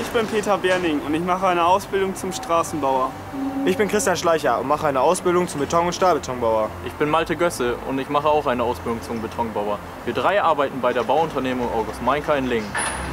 Ich bin Peter Berning und ich mache eine Ausbildung zum Straßenbauer. Ich bin Christian Schleicher und mache eine Ausbildung zum Beton- und Stahlbetonbauer. Ich bin Malte Gösse und ich mache auch eine Ausbildung zum Betonbauer. Wir drei arbeiten bei der Bauunternehmung August Meinka in Lingen.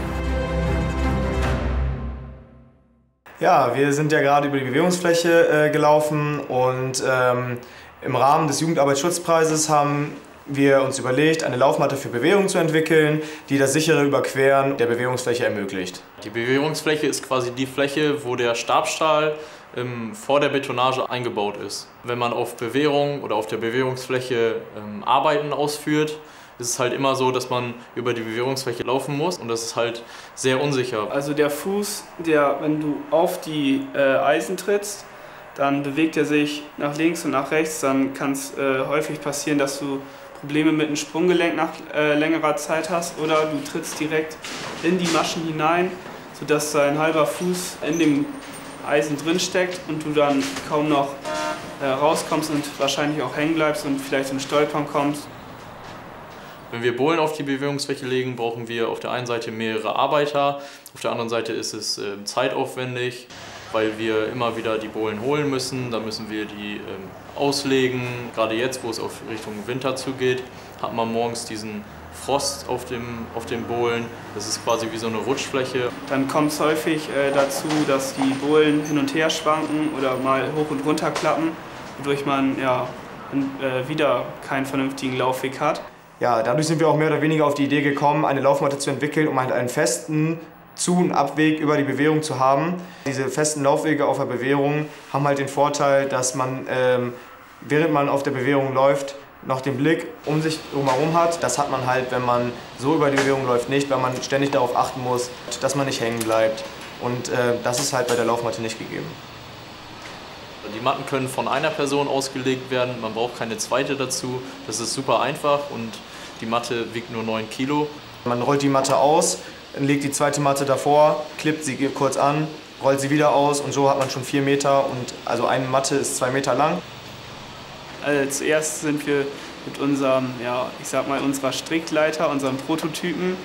Ja, wir sind ja gerade über die Bewegungsfläche gelaufen und im Rahmen des Jugendarbeitsschutzpreises haben wir uns überlegt, eine Laufmatte für Bewegung zu entwickeln, die das sichere Überqueren der Bewegungsfläche ermöglicht. Die Bewegungsfläche ist quasi die Fläche, wo der Stabstahl vor der Betonage eingebaut ist. Wenn man auf Bewährung oder auf der Bewegungsfläche Arbeiten ausführt, ist es halt immer so, dass man über die Bewährungsfläche laufen muss und das ist halt sehr unsicher. Also der Fuß, wenn du auf die Eisen trittst, dann bewegt er sich nach links und nach rechts. Dann kann es häufig passieren, dass du Probleme mit dem Sprunggelenk nach längerer Zeit hast oder du trittst direkt in die Maschen hinein, sodass dein halber Fuß in dem Eisen drin steckt und du dann kaum noch rauskommst und wahrscheinlich auch hängen bleibst und vielleicht ins Stolpern kommst. Wenn wir Bohlen auf die Bewegungsfläche legen, brauchen wir auf der einen Seite mehrere Arbeiter, auf der anderen Seite ist es zeitaufwendig, weil wir immer wieder die Bohlen holen müssen, dann müssen wir die auslegen. Gerade jetzt, wo es auf Richtung Winter zugeht, hat man morgens diesen Frost auf den Bohlen. Das ist quasi wie so eine Rutschfläche. Dann kommt es häufig dazu, dass die Bohlen hin und her schwanken oder mal hoch und runter klappen, wodurch man wieder keinen vernünftigen Laufweg hat. Ja, dadurch sind wir auch mehr oder weniger auf die Idee gekommen, eine Laufmatte zu entwickeln, um halt einen festen Zu- und Abweg über die Bewährung zu haben. Diese festen Laufwege auf der Bewährung haben halt den Vorteil, dass man, während man auf der Bewährung läuft, noch den Blick um sich herum hat. Das hat man halt, wenn man so über die Bewährung läuft, nicht, weil man ständig darauf achten muss, dass man nicht hängen bleibt. Und das ist halt bei der Laufmatte nicht gegeben. Die Matten können von einer Person ausgelegt werden, man braucht keine zweite dazu. Das ist super einfach und die Matte wiegt nur 9 Kilo. Man rollt die Matte aus, legt die zweite Matte davor, klippt sie kurz an, rollt sie wieder aus und so hat man schon 4 Meter und also eine Matte ist 2 Meter lang. Zuerst sind wir mit unserem, unserer Strickleiter, unserem Prototypen,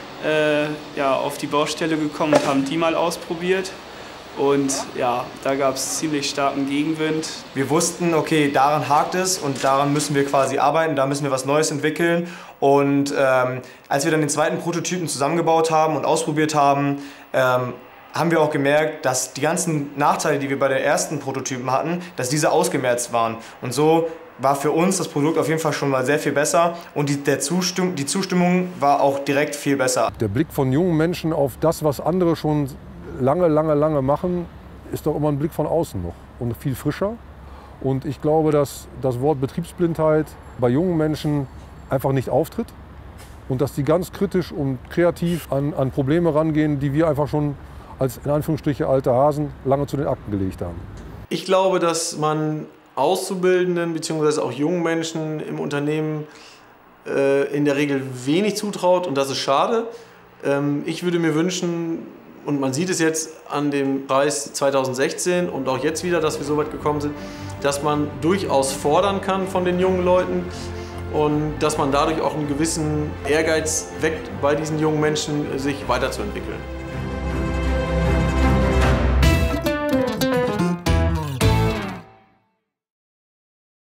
auf die Baustelle gekommen und haben die mal ausprobiert. Und ja, da gab es ziemlich starken Gegenwind. Wir wussten, okay, daran hakt es und daran müssen wir quasi arbeiten, da müssen wir was Neues entwickeln. Und als wir dann den zweiten Prototypen zusammengebaut haben und ausprobiert haben, haben wir auch gemerkt, dass die ganzen Nachteile, die wir bei den ersten Prototypen hatten, dass diese ausgemerzt waren. Und so war für uns das Produkt auf jeden Fall schon mal sehr viel besser und die Zustimmung war auch direkt viel besser. Der Blick von jungen Menschen auf das, was andere schon lange machen, ist doch immer ein Blick von außen noch und viel frischer. Und ich glaube, dass das Wort Betriebsblindheit bei jungen Menschen einfach nicht auftritt und dass die ganz kritisch und kreativ an Probleme rangehen, die wir einfach schon als in Anführungsstriche alte Hasen lange zu den Akten gelegt haben. Ich glaube, dass man Auszubildenden bzw. auch jungen Menschen im Unternehmen in der Regel wenig zutraut und das ist schade. Ich würde mir wünschen, und man sieht es jetzt an dem Preis 2016 und auch jetzt wieder, dass wir so weit gekommen sind, dass man durchaus fordern kann von den jungen Leuten und dass man dadurch auch einen gewissen Ehrgeiz weckt bei diesen jungen Menschen, sich weiterzuentwickeln.